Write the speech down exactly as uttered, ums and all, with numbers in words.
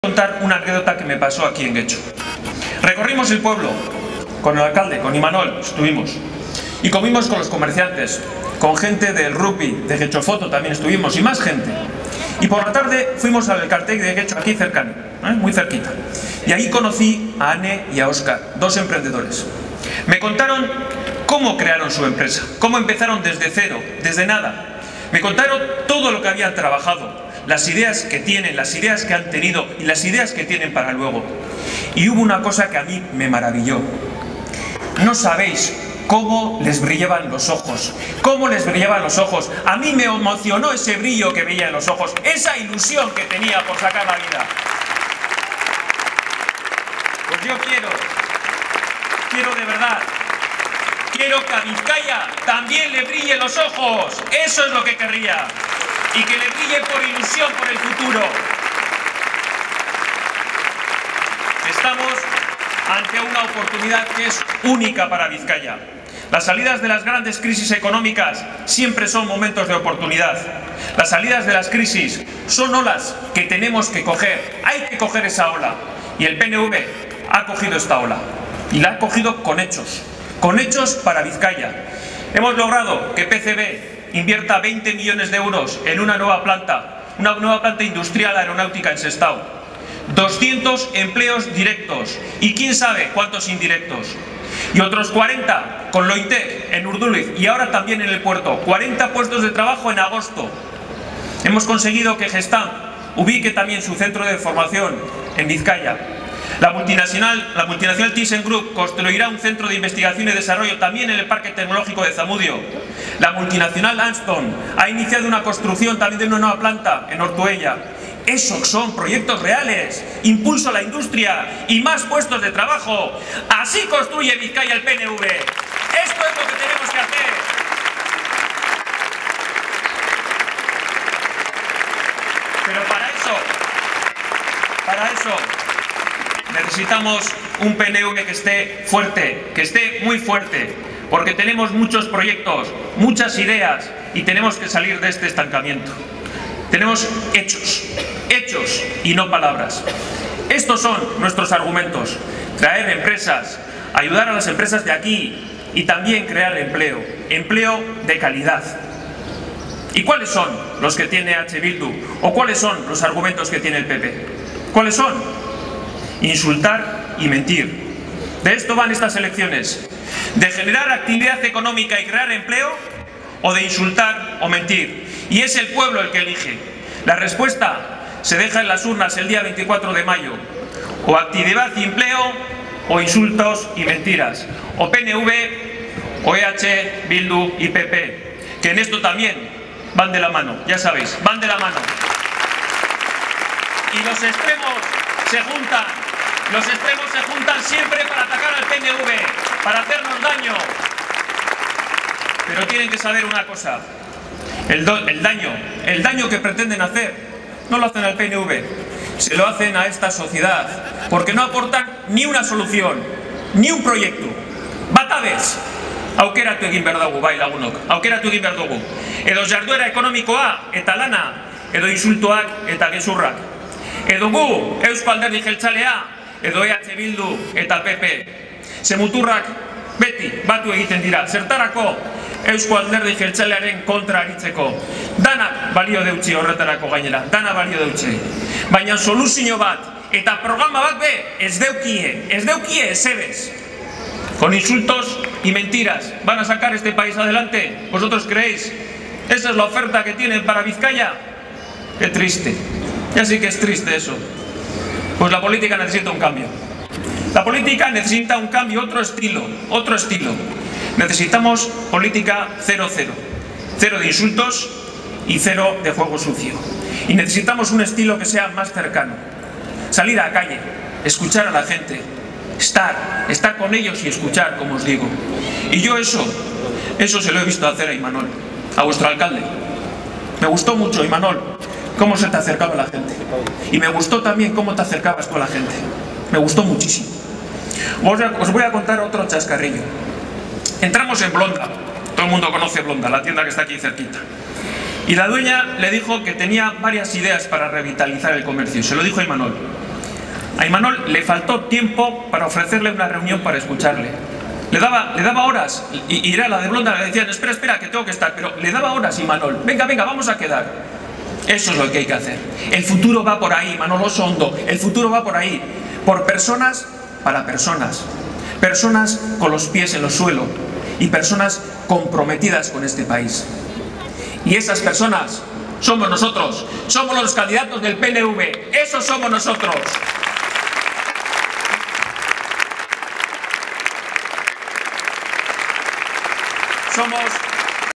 Contar una anécdota que me pasó aquí en Guecho. Recorrimos el pueblo con el alcalde, con Imanol, estuvimos y comimos con los comerciantes, con gente del rugby, de Guecho Foto también estuvimos y más gente. Y por la tarde fuimos al cartel de Guecho, aquí cercano, ¿eh? muy cerquita. Y ahí conocí a Anne y a Óscar, dos emprendedores. Me contaron cómo crearon su empresa, cómo empezaron desde cero, desde nada. Me contaron todo lo que habían trabajado, las ideas que tienen, las ideas que han tenido y las ideas que tienen para luego. Y hubo una cosa que a mí me maravilló. No sabéis cómo les brillaban los ojos, cómo les brillaban los ojos. A mí me emocionó ese brillo que veía en los ojos, esa ilusión que tenía por sacar la vida. Pues yo quiero, quiero de verdad, quiero que a Vizcaya también le brille los ojos. Eso es lo que querría. Y que le brille por ilusión por el futuro. Estamos ante una oportunidad que es única para Vizcaya. Las salidas de las grandes crisis económicas siempre son momentos de oportunidad. Las salidas de las crisis son olas que tenemos que coger. Hay que coger esa ola. Y el P N V ha cogido esta ola. Y la ha cogido con hechos. Con hechos para Vizcaya. Hemos logrado que P C B invierta veinte millones de euros en una nueva planta, una nueva planta industrial aeronáutica en Sestao. doscientos empleos directos y quién sabe cuántos indirectos. Y otros cuarenta con Lointec en Urduliz y ahora también en el puerto. cuarenta puestos de trabajo en agosto. Hemos conseguido que Gestamp ubique también su centro de formación en Vizcaya. La multinacional, la multinacional ThyssenKrupp construirá un centro de investigación y desarrollo también en el Parque Tecnológico de Zamudio. La multinacional Alstom ha iniciado una construcción también de una nueva planta en Ortuella. Esos son proyectos reales, impulso a la industria y más puestos de trabajo. Así construye Vizcaya el P N V. Esto es lo que tenemos que hacer. Pero para eso, para eso, necesitamos un P N V que esté fuerte, que esté muy fuerte, porque tenemos muchos proyectos, muchas ideas y tenemos que salir de este estancamiento. Tenemos hechos, hechos y no palabras. Estos son nuestros argumentos: traer empresas, ayudar a las empresas de aquí y también crear empleo, empleo de calidad. ¿Y cuáles son los que tiene H Bildu? ¿O cuáles son los argumentos que tiene el P P? ¿Cuáles son? Insultar y mentir. De esto van estas elecciones. De generar actividad económica y crear empleo, o de insultar o mentir. Y es el pueblo el que elige. La respuesta se deja en las urnas el día veinticuatro de mayo. O actividad y empleo, o insultos y mentiras. O P N V, o E H, Bildu y P P. Que en esto también van de la mano, ya sabéis, van de la mano. Y los extremos se juntan. Los extremos se juntan siempre para atacar al P N V, para hacernos daño. Pero tienen que saber una cosa. El, do, el daño, el daño que pretenden hacer, no lo hacen al P N V, se lo hacen a esta sociedad, porque no aportan ni una solución, ni un proyecto. Batabez, aukeratu egin behar dugu, bai lagunok, aukeratu egin behar dugu. Edo jarduera ekonomikoa eta lana, edo insultoak eta gezurrak. Edo gu, Eusko Alderdi Jeltzalea, edo E H Bildu eta P P. Ze muturrak beti batu egiten dira. Zertarako Eusko Alderdi Jeltzalearen kontra aritzeko. Danak balio deutzi horretarako gainera. Dana balio deutzi. Baina soluzio bat eta programa bat be ez deukie. Ez deukie ezebez. Con insultos y mentiras van a sacar este país adelante. ¿Vosotros creéis? ¿Esa es la oferta que tienen para Vizcaya? Qué triste. Ya sí que es triste eso. Pues la política necesita un cambio. La política necesita un cambio, otro estilo, otro estilo. Necesitamos política cero cero. Cero de insultos y cero de juego sucio. Y necesitamos un estilo que sea más cercano. Salir a la calle, escuchar a la gente, estar, estar con ellos y escuchar, como os digo. Y yo eso, eso se lo he visto hacer a Imanol, a vuestro alcalde. Me gustó mucho, Imanol, cómo se te acercaba la gente. Y me gustó también cómo te acercabas con la gente. Me gustó muchísimo. Os voy a contar otro chascarrillo. Entramos en Blonda. Todo el mundo conoce Blonda, la tienda que está aquí cerquita. Y la dueña le dijo que tenía varias ideas para revitalizar el comercio. Se lo dijo a Imanol. A Imanol le faltó tiempo para ofrecerle una reunión para escucharle. Le daba, le daba horas, y, y era la de Blonda, le decían, espera, espera, que tengo que estar, pero le daba horas Imanol, venga, venga, vamos a quedar. Eso es lo que hay que hacer. El futuro va por ahí, Manolo Osondo, el futuro va por ahí, por personas para personas, personas con los pies en el suelo y personas comprometidas con este país. Y esas personas somos nosotros, somos los candidatos del P N V, esos somos nosotros.